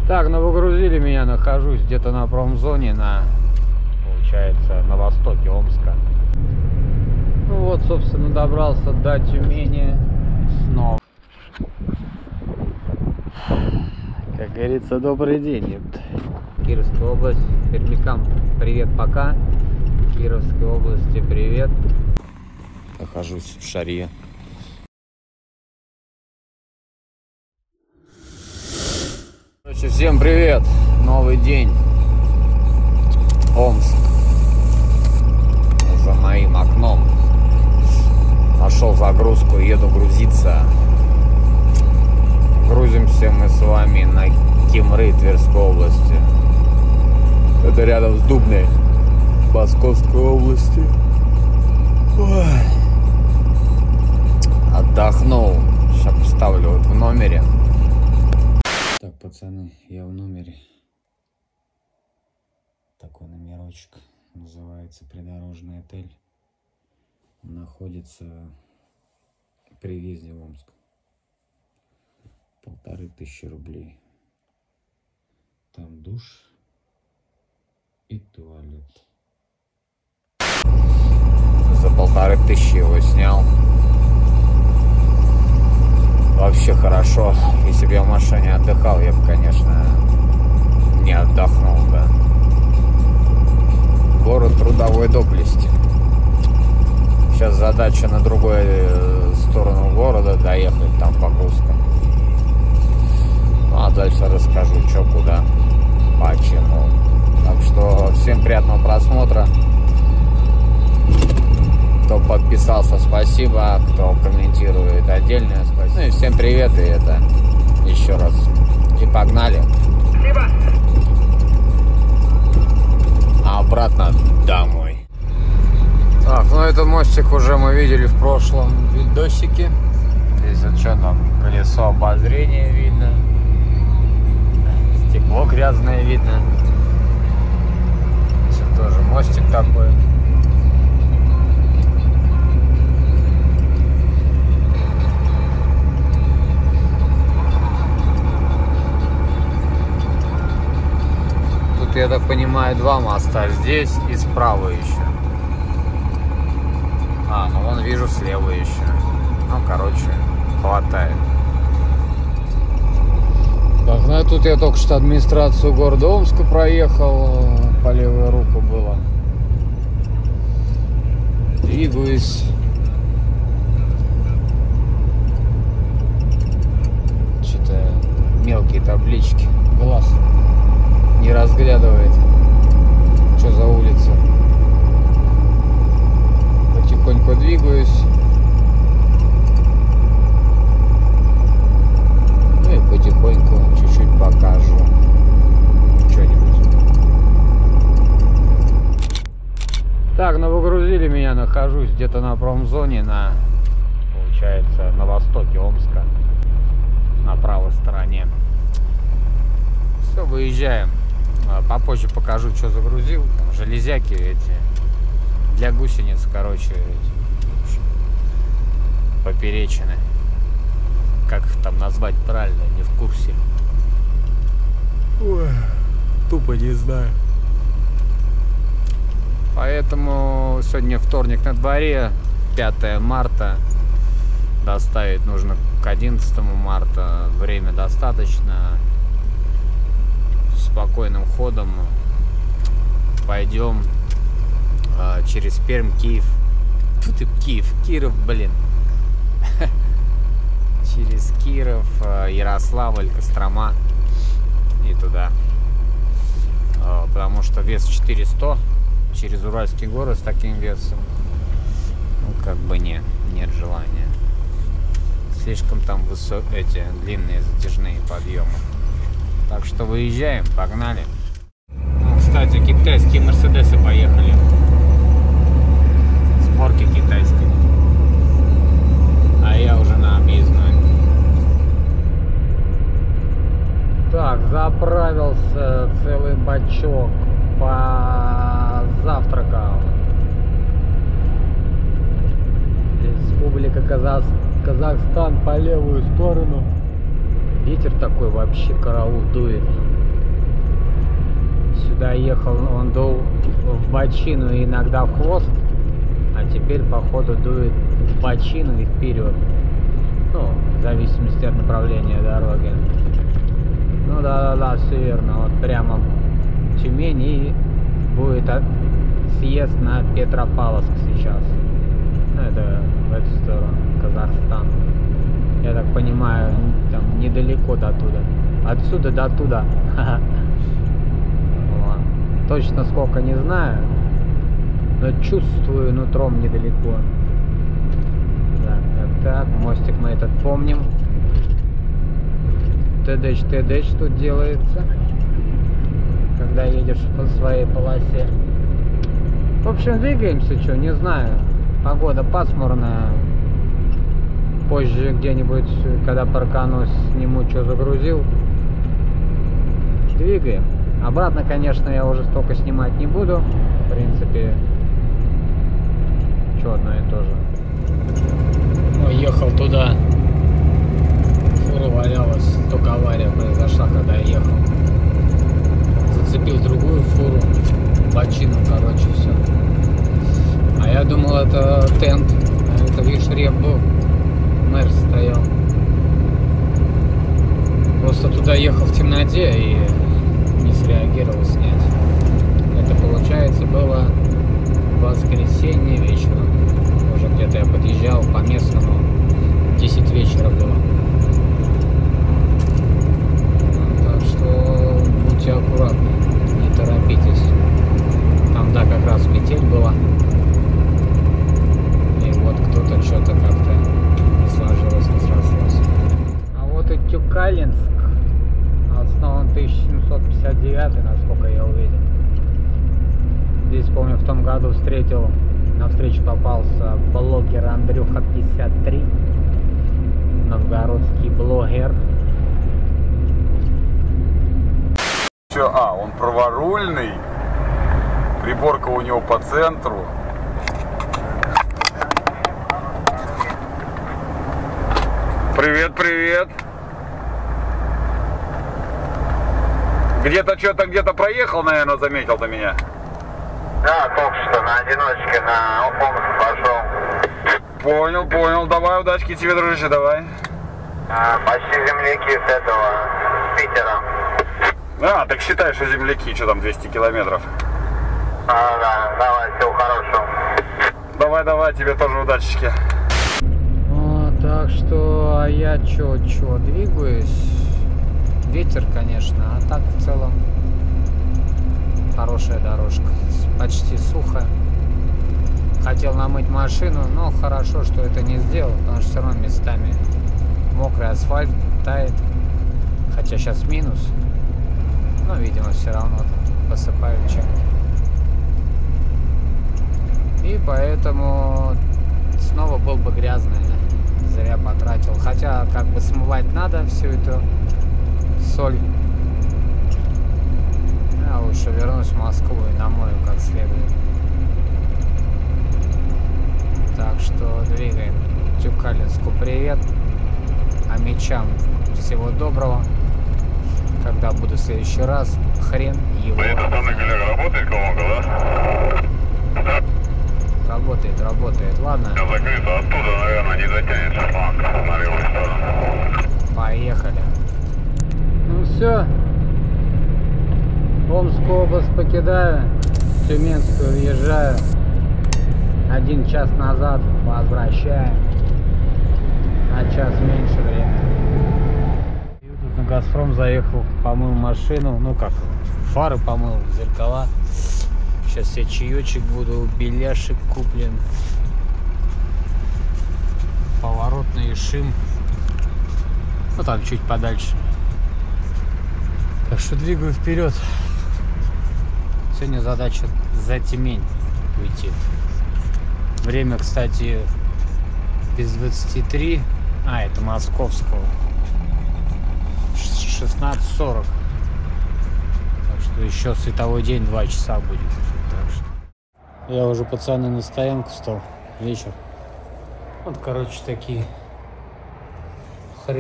Так, ну выгрузили меня, нахожусь где-то на промзоне, получается, на востоке Омска. Ну вот, собственно, добрался до Тюмени снова. Как говорится, добрый день. Кировская область, пермякам привет, пока. Кировской области привет. Нахожусь в Шарье. Короче, всем привет, новый день, Омск, за моим окном, нашел загрузку, еду грузиться, грузимся мы с вами на Кимры Тверской области, это рядом с Дубной, Московской области. Ой. Отдохнул, сейчас поставлю вот в номере. Так, пацаны, я в номере. Такой номерочек. Называется «Придорожный отель». Находится при въезде в Омск. 1500 рублей. Там душ и туалет. За 1500 его снял. Вообще хорошо. Если бы я в машине отдыхал, я бы, конечно, не отдохнул, да. Город трудовой доблести. Сейчас задача на другую сторону города доехать, там погрузка. Ну а дальше расскажу, что, куда, почему. Так что всем приятного просмотра. Кто подписался, спасибо. Кто комментирует, отдельное спасибо. Ну и всем привет, и это еще раз. И погнали. Спасибо. А обратно домой. Так, ну этот мостик уже мы видели в прошлом видосике. Здесь вот что там, колесо обозрения видно. Стекло грязное видно. Здесь тоже мостик такой. Я так понимаю, два моста, здесь и справа еще. Ну вон вижу слева еще. Ну, короче, хватает. Так, ну тут я только что администрацию города Омска проехал, по левую руку было. Двигаюсь. Что-то мелкие таблички. Глаз не разглядывает, что за улица. Потихоньку двигаюсь. Ну и потихоньку чуть-чуть покажу что-нибудь. Так, ну выгрузили меня, нахожусь где-то на промзоне, получается, на востоке Омска, на правой стороне. Все, выезжаем. Попозже покажу, что загрузил. Там железяки эти для гусениц, короче, эти поперечины. Как их там назвать правильно, не в курсе. Ой, тупо не знаю. Поэтому сегодня вторник на дворе, 5 марта. Доставить нужно к 11 марта. Время достаточно. Спокойным ходом пойдем через Пермь, Киев. Тут и Киров, блин. Через Киров, Ярославль, Кострома и туда. Потому что вес 400 через Уральский город с таким весом. Ну, как бы нет желания. Слишком там эти длинные затяжные подъемы. Так что выезжаем, погнали. Ну, кстати, китайские мерседесы поехали. Сборки китайской. А я уже на объездной. Так, заправился целый бачок. Позавтракал. Республика Казахстан по левую сторону. Ветер такой вообще караул дует. Сюда ехал, он дул в бочину и иногда в хвост, а теперь походу дует в бочину и вперед. Ну, в зависимости от направления дороги. Ну да, все верно. Вот прямо Тюмень и будет съезд на Петропавловск сейчас. Ну, это в эту сторону, Казахстан. Я так понимаю, там недалеко до туда. Отсюда до туда. Точно сколько не знаю, но чувствую нутром недалеко. Так, мостик мы этот помним. ТДЧ тут делается, когда едешь по своей полосе. В общем, двигаемся, что, не знаю. Погода пасмурная. Позже где-нибудь, когда парканусь, сниму, что загрузил. Двигаем. Обратно, конечно, я уже столько снимать не буду. В принципе, что одно и то же. Ой, ехал туда. Фура валялась. Только авария произошла, когда я ехал. Зацепил другую фуру. Бочину, короче, все. А я думал, это тент. А это, видишь, реп был. Мэр стоял. Просто туда ехал в темноте и не среагировал снять. Это, получается, было воскресенье вечером. Уже где-то я подъезжал по местному. 10 вечера было. Так что будьте аккуратны, не торопитесь. Там, да, как раз метель была. И вот кто-то что-то как-то не сложилось, не срослось. А вот и Тюкалинск. Основан 1759, насколько я увидел. Здесь, помню, в том году встретил, на встречу попался блогер Андрюха 53, новгородский блогер. Все, он праворульный, приборка у него по центру. Привет, привет. Где-то что-то где-то проехал, наверное, заметил ты меня. Да, только что на одиночке на Омск пошел. Понял. Давай, удачки тебе, дружище, давай. Почти земляки с этого, с Питера. Так считай, что земляки, что там, 200 километров. Да, давай, всего хорошего. Давай, тебе тоже удачечки. Так что, а я чё, двигаюсь. Ветер, конечно, а так в целом хорошая дорожка. Почти сухо. Хотел намыть машину, но хорошо, что это не сделал, потому что все равно местами мокрый асфальт тает. Хотя сейчас минус, но, видимо, все равно посыпают чем-то. И поэтому снова был бы грязный. Зря потратил. Хотя, как бы, смывать надо всю эту соль. Я лучше вернусь в Москву и намою как следует. Так что двигаем. Тюкалинску привет. А мечам всего доброго. Когда буду в следующий раз, хрен его. Это основной коллега работает, колонка, да? Работает. Ладно. Закрыто, оттуда, наверное, не затянется фланг на левую сторону. Поехали. Ну все. Омскую область покидаю. Тюменскую въезжаю. 1 час назад возвращаю. На час меньше времени. И тут на Газпром заехал, помыл машину. Ну как, фары помыл, зеркала. Сейчас я чаечек буду, беляшек куплен. Поворотный шим. Ну там чуть подальше. Так что двигаю вперед. Сегодня задача за Тюмень уйти. Время, кстати, без 23. Это московского. 16:40. Так что еще световой день 2 часа будет. Так что я уже, пацаны, на стоянку встал. Вечер. Вот, короче, такие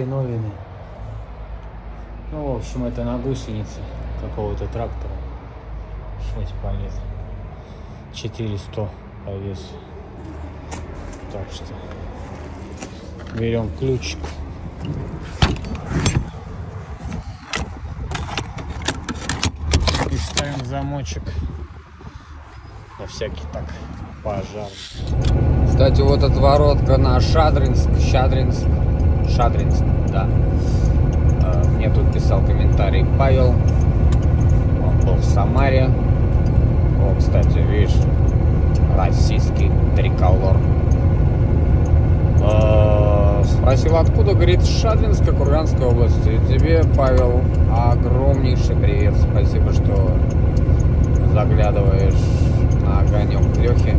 хреновины. Ну, в общем, это на гусенице какого-то трактора. хоть полез. 400 по весу. Так что берем ключик. И ставим замочек. На всякий так пожар. Кстати, вот отворотка на Шадринск, да. Мне тут писал комментарий Павел. Он был в Самаре. О, кстати, видишь, российский триколор. Спросил, откуда, говорит, с Шадринска, Курганской области. Тебе, Павел, огромнейший привет. Спасибо, что заглядываешь на огонек Лехи.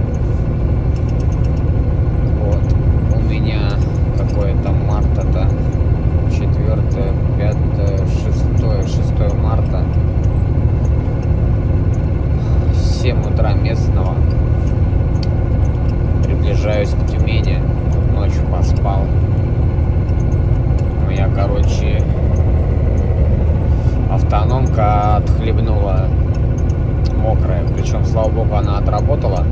Вот. У меня какое-то марта-то. 4, 5, 6 марта. 7 утра местного. Приближаюсь к Тюмени. Ночью поспал. У меня, короче, автономка отхлебнула мокрая. Причем, слава богу, она отработала.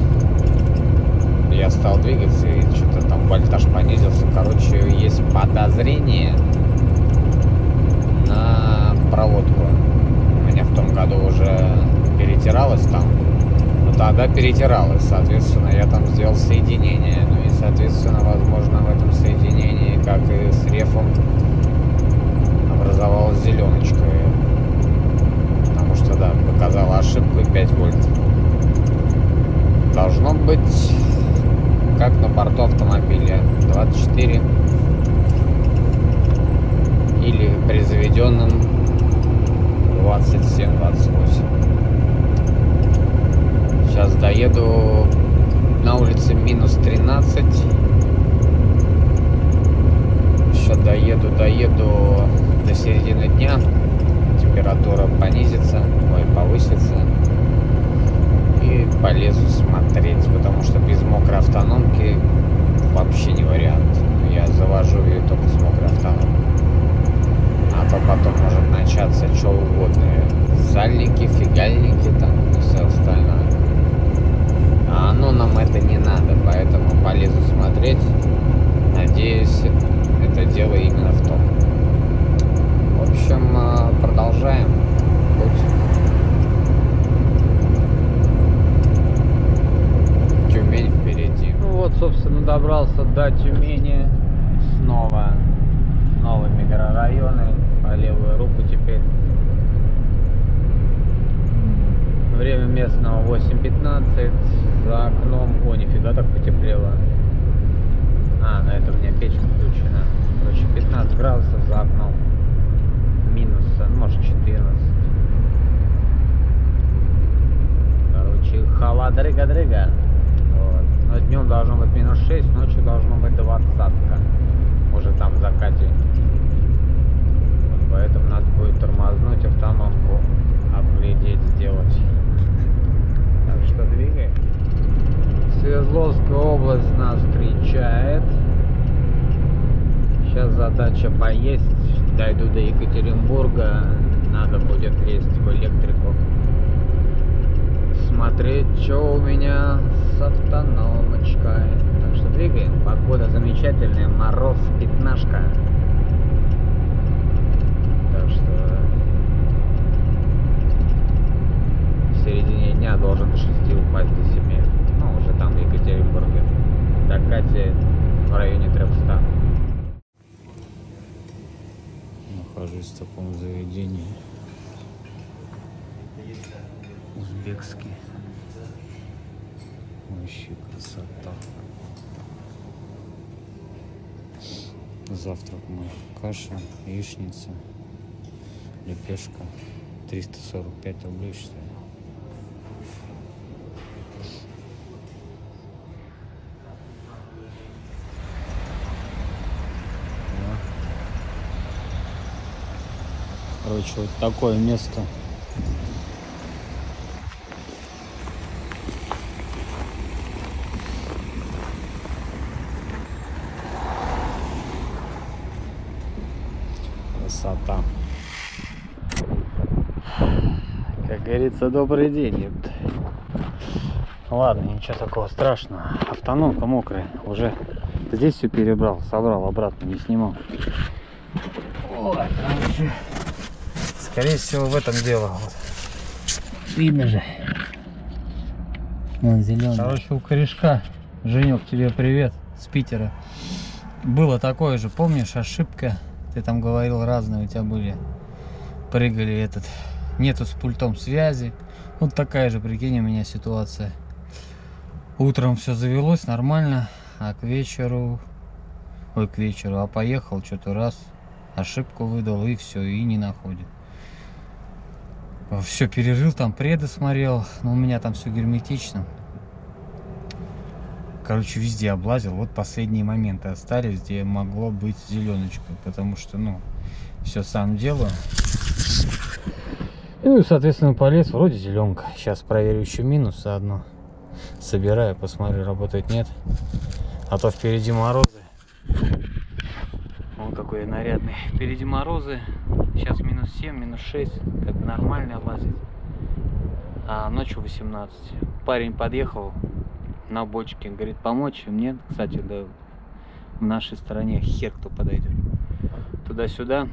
Я стал двигаться, и что-то там вольтаж понизился. Короче, есть подозрение на проводку. У меня в том году уже перетиралось там. Но тогда перетиралось. Соответственно, я там сделал соединение. Ну и, соответственно, возможно, в этом соединении, как и с рефом, образовалась зеленочка. Потому что, да, показала ошибку и 5 вольт. Должно быть, как на борту автомобиля, 24 или при заведенном 27-28. Сейчас доеду, на улице минус 13. Еще доеду до середины дня. Температура понизится, повысится. И полезу смотреть, потому что без мокрой автономки вообще не вариант. Я завожу ее только с мокрой автономкой. А то потом может начаться что угодно. Сальники, фигальники там и все остальное. А оно нам это не надо, поэтому полезу смотреть. Надеюсь, это дело именно в том. В общем, продолжаем путь. Тюмень впереди. Ну вот, собственно, добрался до Тюмени. Снова новые микрорайоны. По левую руку теперь. Время местного 8:15. За окном... О, нифига, так потеплело. А, на это у меня печка включена. Короче, 15 градусов за окном. Минус, может, 14. Короче, холодрыга-дрыга. Вот. Но днем должно быть минус 6, ночью должно быть 20-ка. Уже там в закате. Вот, поэтому надо будет тормознуть автономку, обглядеть, сделать. Так что двигаем. Свердловская область нас встречает. Сейчас задача поесть. Дойду до Екатеринбурга. Надо будет лезть в электрику. Смотреть, что у меня с автономочкой. Так что двигаем. Погода замечательная. Мороз, пятнашка. Так что в середине дня должен до 6 упасть до 7. Ну, уже там в Екатеринбурге. До Кати в районе 300. Нахожусь в таком заведении. Узбекский. Вообще красота. Завтрак мой. Каша, яичница, лепешка. 345 рублей, что ли. Короче, вот такое место. Красота. Как говорится, добрый день, ёпта. Ладно, ничего такого страшного. Автономка мокрая. Уже здесь все перебрал, собрал обратно, не снимал. Ой, короче, скорее всего, в этом дело. Вот. Видно же. Вон зеленый. Короче, у корешка. Женек, тебе привет с Питера. Было такое же, помнишь, ошибка? Ты там говорил, разные у тебя были. Прыгали этот. Нету с пультом связи. Вот такая же, прикинь, у меня ситуация. Утром все завелось нормально, а к вечеру, а поехал что-то раз, ошибку выдал и все, и не находит. Все перерыл, там преды смотрел, но у меня там все герметично. Короче, везде облазил, вот последние моменты остались, где могло быть зеленочка, потому что, ну, все сам делаю. Ну и, соответственно, полез, вроде зеленка. Сейчас проверю еще минус заодно. Собираю, посмотрю, работает, нет. А то впереди морозы. Вон какой нарядный. Впереди морозы. Сейчас минус 7, минус 6. Как бы нормально лазить. А ночью 18. Парень подъехал на бочке. Говорит, помочь им? Нет. Кстати, да, в нашей стороне хер кто подойдет. Туда-сюда.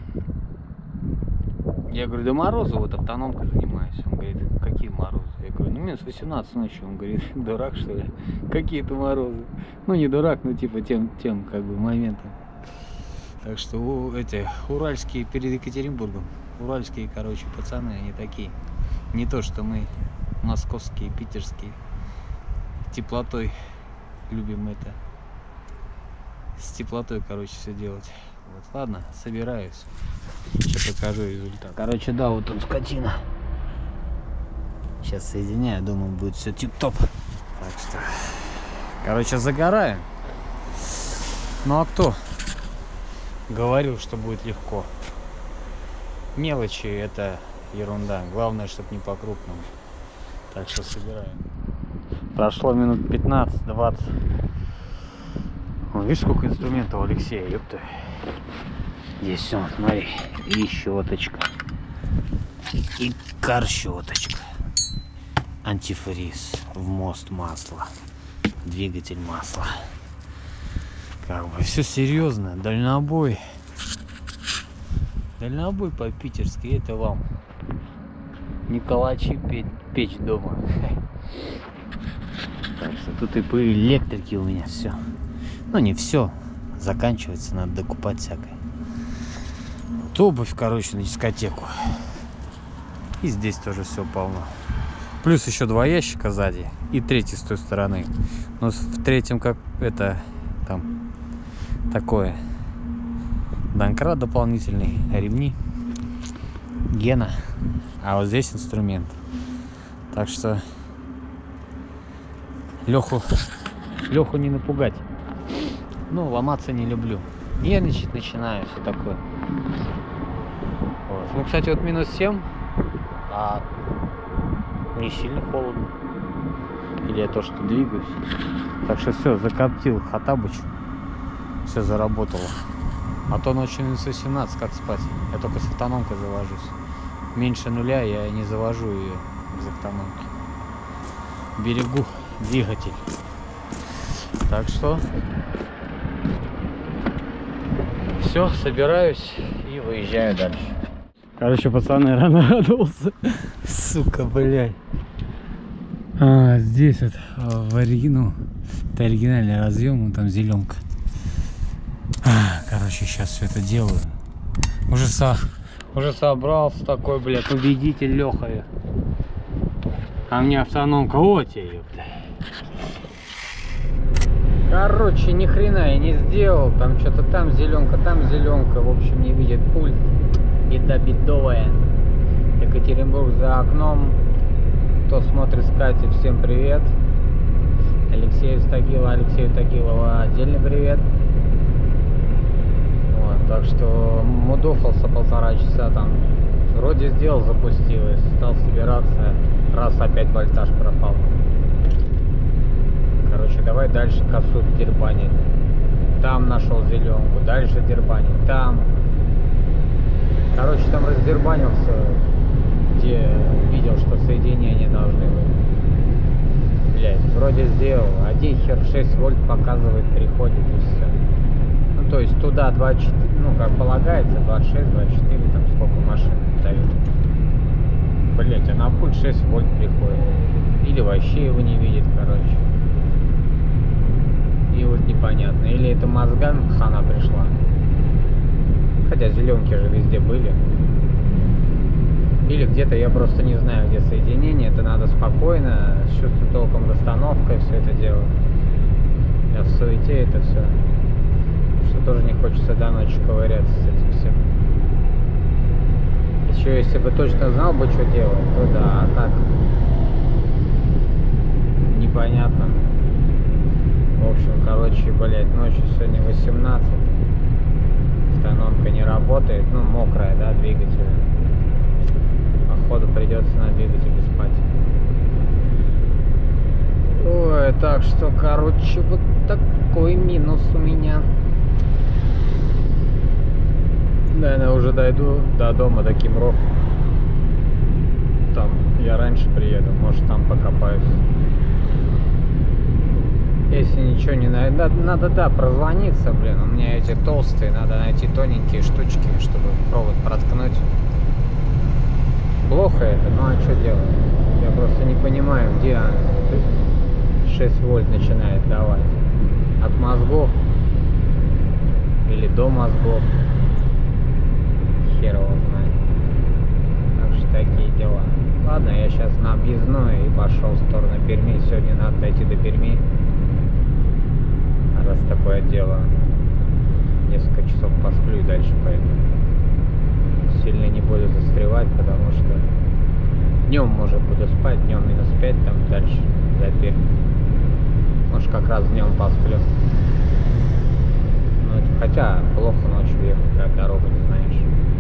Я говорю, да морозы, вот автономкой занимаюсь. Он говорит, какие морозы? Я говорю, ну минус 18 ночью. Он говорит, дурак что ли? Какие-то морозы. Ну не дурак, но типа тем как бы моментом. Так что эти уральские перед Екатеринбургом. Уральские, короче, пацаны, они такие. Не то, что мы московские, питерские. Теплотой любим это. С теплотой, короче, все делать. Вот, ладно, собираюсь. Сейчас покажу результат. Короче, да, вот он скотина. Сейчас соединяю, думаю, будет все тип-топ. Так что, короче, загораем. Ну а кто говорил, что будет легко? Мелочи — это ерунда. Главное, чтобы не по-крупному. Так что собираем. Прошло минут 15-20. Видишь, сколько инструментов у Алексея, ёпта. Здесь все, смотри, и щеточка, и карщеточка, антифриз, в мост масло, двигатель масла. Как бы все серьезно, дальнобой по-питерски, это вам не калачи печь дома. Так что тут и по электрике у меня все. Ну не все, заканчивается, надо докупать всякое. Вот обувь, короче, на дискотеку. И здесь тоже все полно. Плюс еще 2 ящика сзади и третий с той стороны. Но в третьем как это там такое. Донкрат дополнительный, ремни, Гена. А вот здесь инструмент. Так что Леху не напугать. Ну, ломаться не люблю. Нервничать начинаю, все такое. Вот. Ну, кстати, вот минус 7, а не сильно холодно. Или я то, что двигаюсь. Так что все, закоптил Хаттабыч. Все заработало. А то ночью минус 18, как спать? Я только с автономкой завожусь. Меньше нуля я не завожу ее из автономки. Берегу двигатель. Так что все, собираюсь и выезжаю дальше. Короче, пацаны, рано радовался. Сука, блядь. Здесь вот в это оригинальный разъем, там зеленка. Короче, сейчас все это делаю. Уже собрался такой, блядь, победитель Леха. А мне автономка, вот тебе, ёпта. Короче, ни хрена я не сделал. Там что-то там зеленка. В общем, не видит пульт. Беда бедовая. Екатеринбург за окном. Кто смотрит с Катей, всем привет. Алексею Тагилова отдельный привет. Вот, так что мудофался 1,5 часа там. Вроде сделал, запустилось. Стал собираться. Раз опять вольтаж пропал. Короче, давай дальше косу дербанить. Там нашел зеленку, дальше дербанить, там. Короче, там раздербанился где видел, что соединения должны быть. Блять, вроде сделал, один хер 6 вольт показывает, приходит и все. Ну то есть туда 24, ну как полагается, 26, 24, там сколько машин дают. Блять, а на пульт 6 вольт приходит. Или вообще его не видит, короче. И вот непонятно. Или это мозгам хана пришла. Хотя зеленки же везде были. Или где-то я просто не знаю, где соединение. Это надо спокойно, с чувством толком расстановкой все это делать. Я в суете это все. Что тоже не хочется до ночи ковыряться с этим всем. Еще если бы точно знал бы, что делать, то да, а так непонятно. В общем, короче, блять, ночью сегодня 18. Автономка не работает, ну, мокрая, да, двигатель. Походу придется на двигателе спать. Ой, так что, короче, вот такой минус у меня. Наверное, уже дойду до дома, до Кимров. Там я раньше приеду, может там покопаюсь. Если ничего не найду, надо, да, прозвониться, блин. У меня эти толстые, надо найти тоненькие штучки, чтобы провод проткнуть. Плохо это, ну а что делать? Я просто не понимаю, где 6 вольт начинает давать. От мозгов или до мозгов. Хер его знает. Так что такие дела. Ладно, я сейчас на объездной и пошел в сторону Перми. Сегодня надо дойти до Перми. Раз такое дело, несколько часов посплю и дальше пойду. Сильно не буду застревать, потому что днем, может, буду спать, днем минус 5, там дальше за Пермь. Может, как раз днем посплю. Ну, хотя плохо ночью ехать, когда дорогу не знаешь.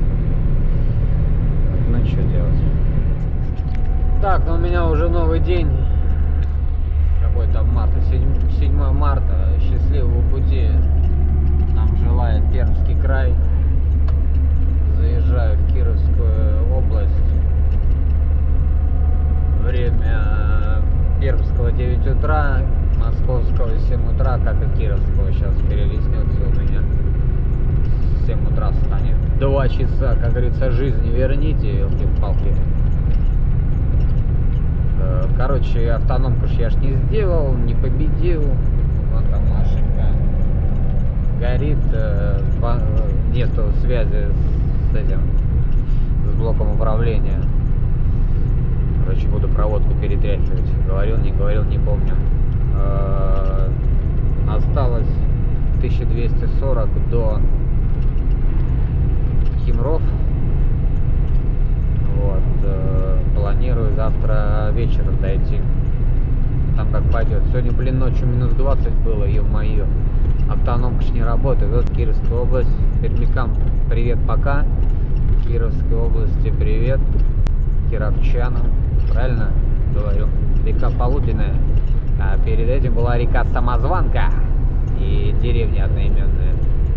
Ну, что делать? Так, ну у меня уже новый день. Какой там марта? 7 марта. Счастливого пути нам желает Пермский край. Заезжаю в Кировскую область. Время Пермского 9 утра, Московского 7 утра, как и Кировского. Сейчас перелистнется у меня. 7 утра станет. 2 часа, как говорится, жизни верните, елки-палки. Короче, автономку я ж не сделал, не победил. Вон там машинка горит, нету связи с этим, с блоком управления. Короче, буду проводку перетряхивать. Говорил, не помню. Осталось 1240 до Кимров. Вот, планирую завтра вечером дойти. Там как пойдет. Сегодня, блин, ночью минус 20 было, ё-моё. Автономка ж не работает. Вот Кировская область. Пермякам привет, пока. Кировской области привет. Кировчанам. Правильно говорю? Река Полуденная. А перед этим была река Самозванка. И деревня одноименная.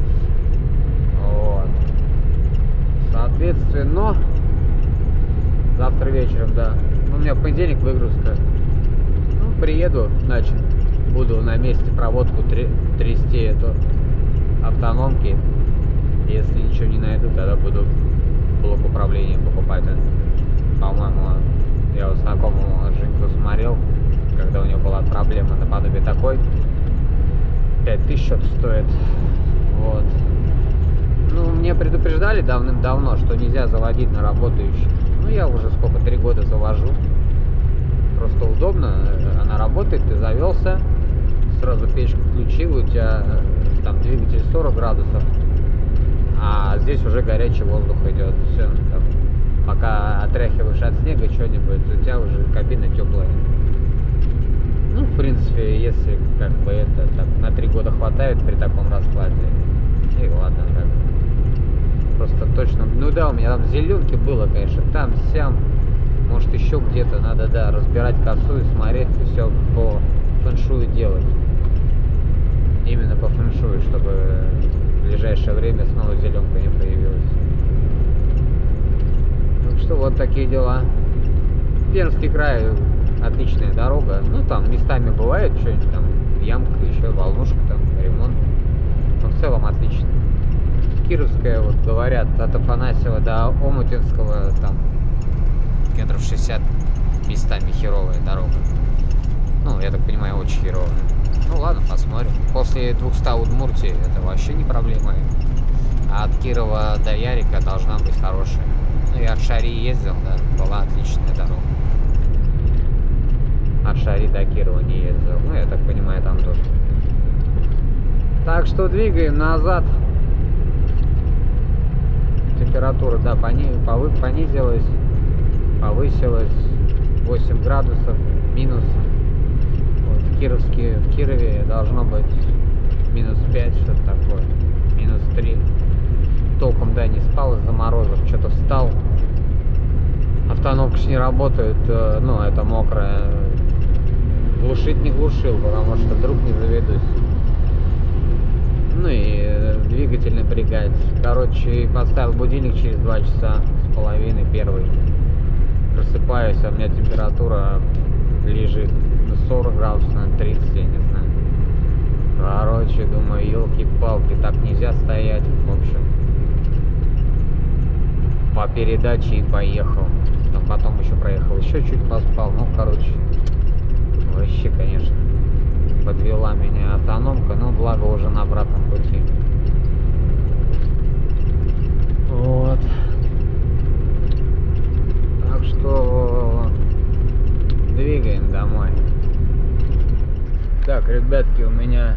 Вот. Соответственно, завтра вечером, да. Ну, у меня в понедельник выгрузка. Ну, приеду, значит, буду на месте проводку трясти эту автономки. Если ничего не найду, тогда буду блок управления покупать. По-моему, я у знакомого Женьку смотрел, когда у него была проблема наподобие такой. 5000 что-то стоит. Вот. Ну, мне предупреждали давным-давно, что нельзя заводить на работающий. Ну, я уже сколько, 3 года завожу. Просто удобно, она работает, ты завелся, сразу печку включил, у тебя там двигатель 40 градусов, а здесь уже горячий воздух идет. Все, там, пока отряхиваешь от снега что-нибудь, у тебя уже кабина теплая. Ну, в принципе, если как бы это так, на 3 года хватает при таком раскладе, и ладно, так. Просто точно, ну да, у меня там зеленки было, конечно, там, сям, может еще где-то надо, да, разбирать косу и смотреть, и все по фэншую делать. Именно по фэншую, чтобы в ближайшее время снова зеленка не появилась. Так что вот такие дела. Пермский край отличная дорога. Ну там местами бывает что-нибудь там, ямка, еще волнушка, там ремонт. Но в целом отлично. Кировская, вот говорят, от Афанасьева до Омутинского там километров 60 местами херовая дорога. Ну, я так понимаю, очень херовая. Ну ладно, посмотрим. После 200 Удмуртии это вообще не проблема. А от Кирова до Ярика должна быть хорошая. Ну, я от Шари ездил, да, была отличная дорога. От Шари до Кирова не ездил. Ну, я так понимаю, там тоже. Так что двигаем назад. Температура, да, понизилась, повысилась. 8 градусов минус. Вот, в Кирове должно быть минус 5, что-то такое. Минус 3. Толком, да, не спал из-за морозов. Что-то встал. Автономка ж не работает. Ну, это мокрая. Глушить не глушил, потому что вдруг не заведусь. Ну и двигатель напрягать. Короче, поставил будильник через 2 часа с половиной, первый. Просыпаюсь, а у меня температура лежит на 40 градусов, на 30, я не знаю. Короче, думаю, елки-палки, так нельзя стоять. В общем, по передаче и поехал. Там потом еще проехал, еще чуть поспал. Ну, короче, вообще, конечно, подвела меня автономка, но благо уже на обратном пути. Вот. Так что двигаем домой. Так, ребятки, у меня,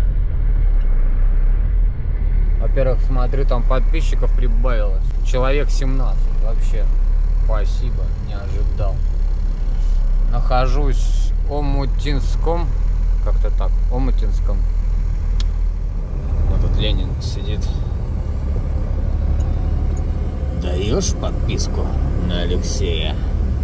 во-первых, смотрю, там подписчиков прибавилось. Человек 17. Вообще, спасибо, не ожидал. Нахожусь в Омутинском. Как-то так, Омутинском. Вот тут Ленин сидит. Даешь подписку на Алексея?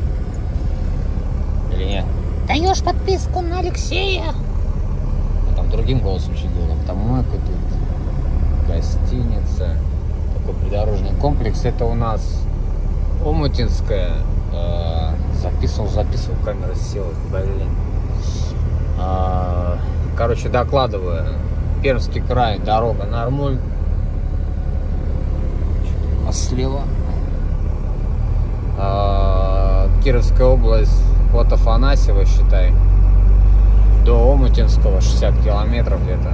Или нет? Даешь подписку на Алексея? А там другим голосом чуть было. Автомойка тут, гостиница. Такой придорожный комплекс. Это у нас Омутинская. Записывал, камера села, блин. Короче, докладываю. Пермский край, дорога нормуль. А слева Кировская область от Афанасьева, считай, до Омутинского 60 километров где-то.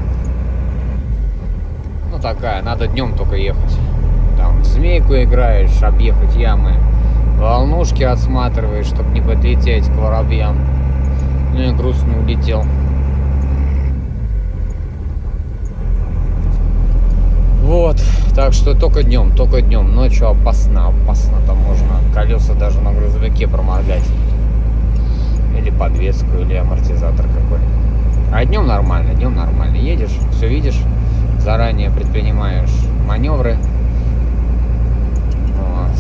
Ну такая, надо днем только ехать. Там в змейку играешь, объехать ямы, волнушки отсматриваешь, чтобы не подлететь к воробьям. Ну и груз не улетел. Вот, так что только днем, ночью опасно, там можно колеса даже на грузовике проморгать. Или подвеску, или амортизатор какой. А днем нормально, едешь, все видишь, заранее предпринимаешь маневры. Вот.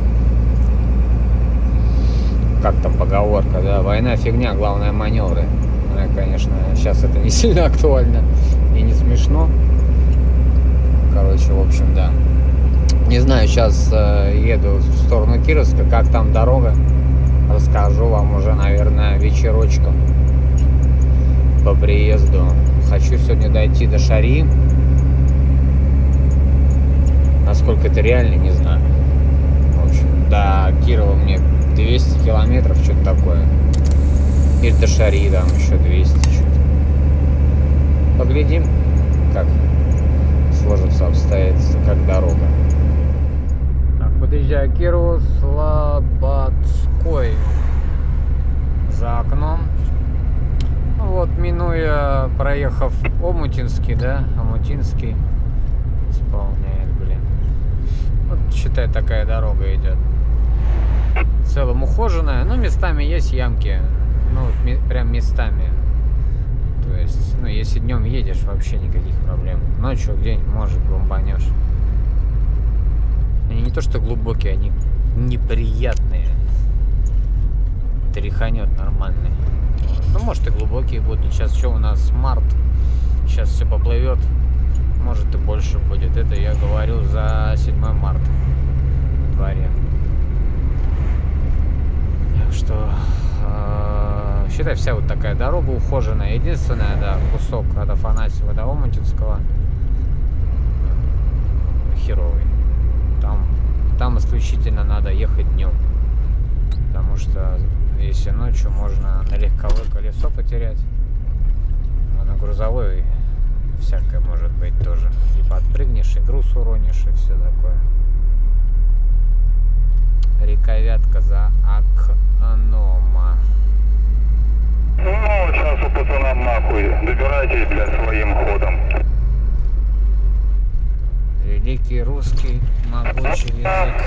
Как там поговорка, да, война фигня, главное маневры. Ну, конечно, сейчас это не сильно актуально и не смешно. Короче, в общем, да. Не знаю, сейчас еду в сторону Кировска, как там дорога. Расскажу вам уже, наверное, вечерочком по приезду. Хочу сегодня дойти до Шари. Насколько это реально, не знаю. В общем, до Кирова мне 200 километров, что-то такое. И до Шари там еще 200 что-то. Поглядим, как сложится обстоятельства, как дорога. Так, подъезжаю к Кирову, Слободской за окном. Ну вот, минуя, проехав Омутинский, да, Омутинский исполняет, блин. Вот, считай, такая дорога идет. В целом ухоженная, но местами есть ямки. Ну, прям местами. То есть, ну, если днем едешь, вообще никаких проблем. Ночью где-нибудь, может, бомбанешь. Они не то что глубокие, они неприятные. Тряханет нормальный. Ну, может, и глубокие будут. Сейчас что у нас март. Сейчас все поплывет. Может, и больше будет. Это я говорю за 7 марта. В дворе. Считай, вся вот такая дорога ухоженная. Единственное, да, кусок от Афанасьева до Омутинского херовый. Там исключительно надо ехать днем. Потому что если ночью, можно на легковое колесо потерять. А на грузовой всякое может быть тоже. И подпрыгнешь, и груз уронишь, и все такое. Река Вятка за Аконома. Ну, сейчас у пацанам нахуй. Добирайтесь, блядь, своим ходом. Великий русский могучий язык.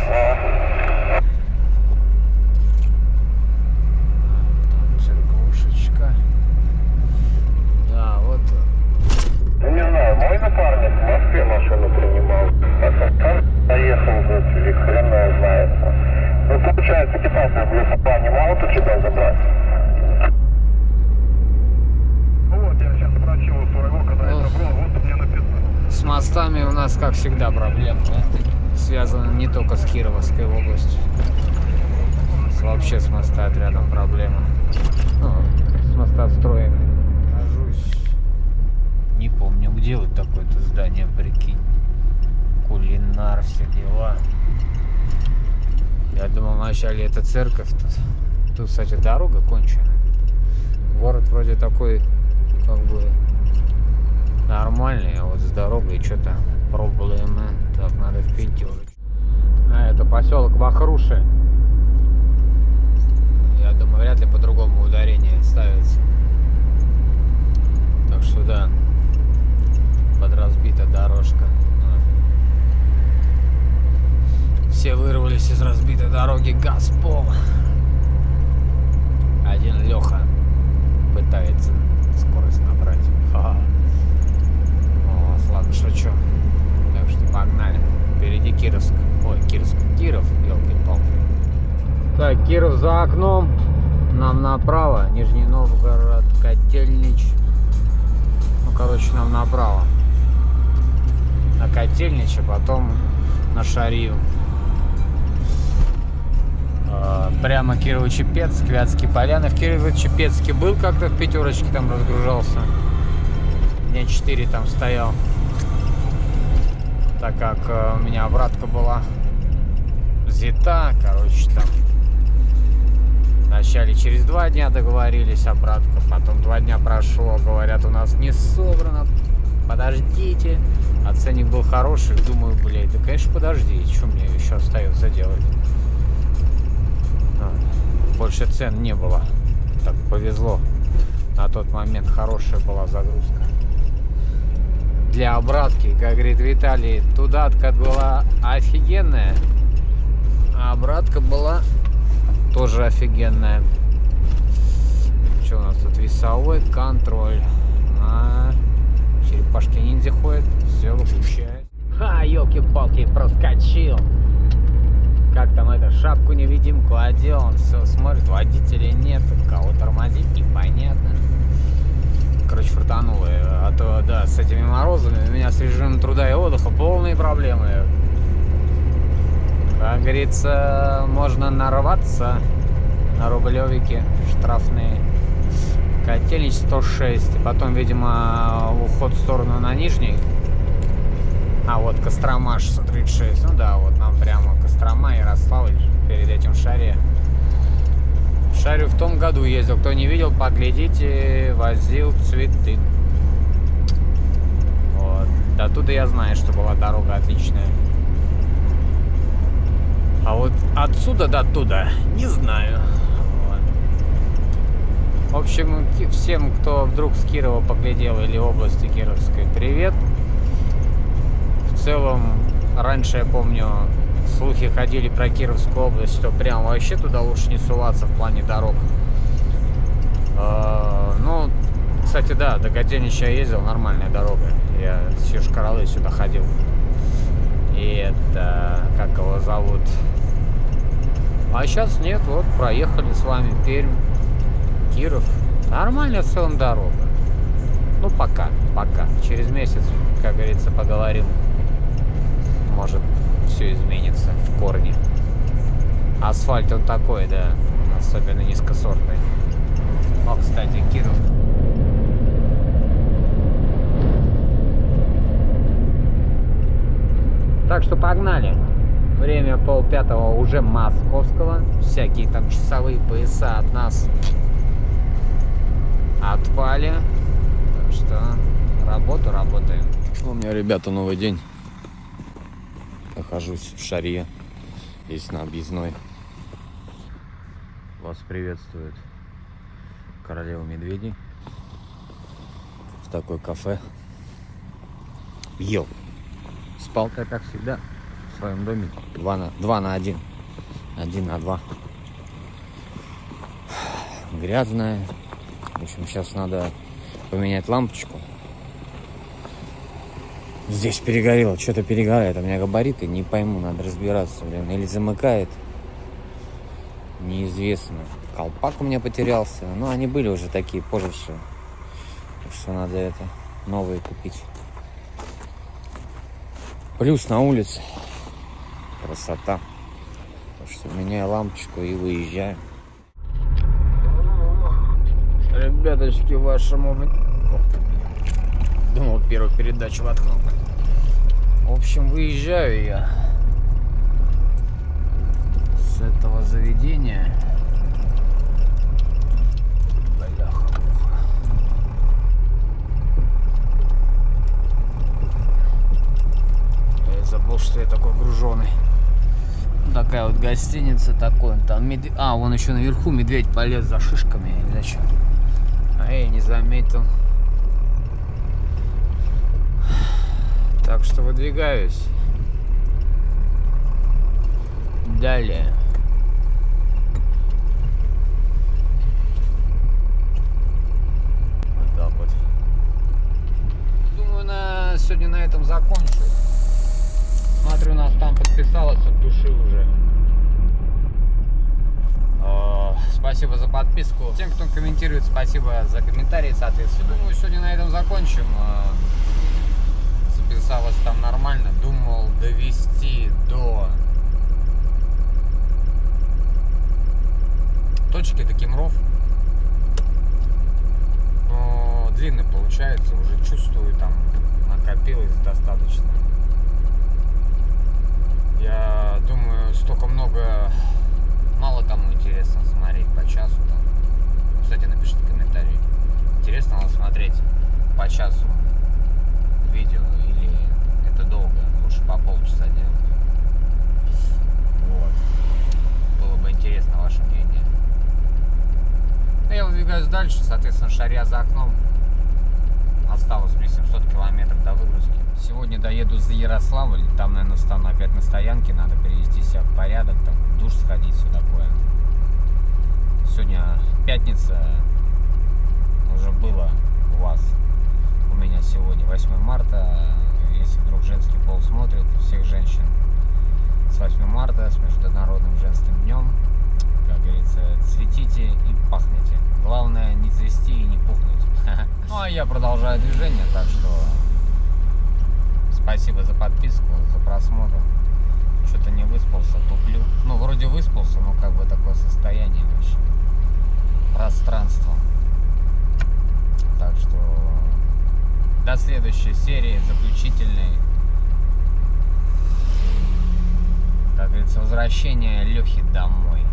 Там церквушечка. Да, вот. Не знаю, мой напарник в Москве машину принимал. А сам доехал, блядь, или хрен его знает. Ну, получается, 15 плюс не могут у тебя забрать. Вот, я сейчас спросил у своего, когда это было, вот мне написано. С мостами у нас, как всегда, проблемы. Связаны не только с Кировской областью. Вообще с моста отрядом проблема. Ну, с моста строим. Нахожусь. Не помню, где вот такое-то здание, прикинь. Кулинар, все дела. Я думал, вначале это церковь. Тут, кстати, дорога кончена. Город вроде такой, как бы, нормальный, а вот с дорогой что-то проблемы. Так, надо в пятерочку. Это поселок Вахруши. Я думаю, вряд ли по-другому ударение ставится. Так что да, подразбита дорожка. Все вырвались из разбитой дороги, газ пол. Один Леха пытается скорость набрать. Ха-ха. О, ладно, шучу. Так что погнали. Впереди Кировск. Ой, Киров, елки-палки. Так, Киров за окном. Нам направо. Нижний Новгород, Котельнич. Ну, короче, нам направо. На Котельнич, а потом на Шарию. Прямо Кирово-Чепецк, Вятские поляны. В Кирово-Чепецке был как-то в пятерочке, там разгружался. Дня 4 там стоял. Так как у меня обратка была взята, короче, там вначале через 2 дня договорились обратка, потом 2 дня прошло, говорят, у нас не собрано, подождите. А ценник был хороший, думаю, блядь, да конечно подождите, что мне еще остается делать. Больше цен не было. Так повезло. На тот момент хорошая была загрузка. Для обратки, как говорит Виталий, туда откат была офигенная. А обратка была тоже офигенная. Что у нас тут? Весовой контроль. Черепашки ниндзя ходят. Все выключает. Ха, елки-палки, проскочил. Как там это, шапку-невидимку одел, он все смотрит, водителя нет, кого тормозить, непонятно. Короче, фартануло. А то, да, с этими морозами у меня с режимом труда и отдыха полные проблемы. Как говорится, можно нарваться на рублевики штрафные. Котельнич 106, потом, видимо, уход в сторону на Нижний. А вот Кострома 636, ну да, вот нам прямо Кострома, Ярославль, перед этим Шария. Шарю в том году ездил, кто не видел, поглядите, возил цветы. Вот. До туда я знаю, что была дорога отличная. А вот отсюда до туда не знаю. Вот. В общем, всем, кто вдруг с Кирова поглядел или области Кировской, привет. В целом, раньше, я помню, слухи ходили про Кировскую область, что прям вообще туда лучше не суваться в плане дорог. Ну, кстати, да, до Котельнича я ездил, нормальная дорога. Я с Йошкар-Олы сюда ходил. И это, как его зовут? А сейчас нет, вот, проехали с вами Пермь, Киров. Нормальная в целом дорога. Ну, пока. Через месяц, как говорится, поговорим. Может, все изменится в корне. Асфальт он такой, да, особенно низкосортный. О, кстати, Киров. Так что погнали. Время 4:30 уже московского. Всякие там часовые пояса от нас отпали. Так что работаем. У меня, ребята, новый день. Нахожусь в Шарье. Здесь на объездной. Вас приветствует королева медведей. В такое кафе. Ел. Спал-то, как всегда, в своем доме. 2 на 1. 1 на 2. Грязная. В общем, сейчас надо поменять лампочку. Здесь перегорело. Что-то перегорает. У меня габариты. Не пойму, надо разбираться. Блин. Или замыкает. Неизвестно. Колпак у меня потерялся. Но они были уже такие позже. Так что надо это новые купить. Плюс на улице. Красота. Так что меняю лампочку и выезжаю. Ребяточки, вашему... Думал, первую передачу воткнул. В общем, выезжаю я с этого заведения. Бляха-муха. Я забыл, что я такой груженый. Такая вот гостиница, такой там медведь. А, вон еще наверху медведь полез за шишками или зачем? А я не заметил. Так что выдвигаюсь. Далее. Вот так вот. Думаю, сегодня на этом закончу. Смотрю, нас там подписалось от души уже. Спасибо за подписку. Тем, кто комментирует, спасибо за комментарии, соответственно. Думаю, сегодня на этом закончим. Записалось там нормально. Думал довести до точки до Кемров. Но длинный получается. Уже чувствую, там накопилось достаточно. Я думаю, столько много... Мало кому интересно смотреть по часу там. Кстати, напишите комментарий. Интересно вам смотреть по часу видео или это долго? Лучше по полчаса делать. Вот. Было бы интересно ваше мнение. Но я выдвигаюсь дальше. Соответственно, Шарья за окном. Осталось мне 700 километров до выгрузки. Сегодня доеду за Ярославль. Там, наверное, стану опять на стоянке. Надо привести себя в порядок. Там в душ сходить, все такое. Сегодня пятница. Уже было у вас. У меня сегодня 8 марта. Если вдруг женский пол смотрит, всех женщин с 8 марта, с Международным женским днем. Как говорится, цветите и пахните. Главное не цвести и не пухнуть. Ну а я продолжаю движение, так что спасибо за подписку, за просмотр. Что-то не выспался, туплю. Ну, вроде выспался, но как бы такое состояние вообще. Пространство. Так что до следующей серии, заключительной. Как говорится, возвращение Лехи домой.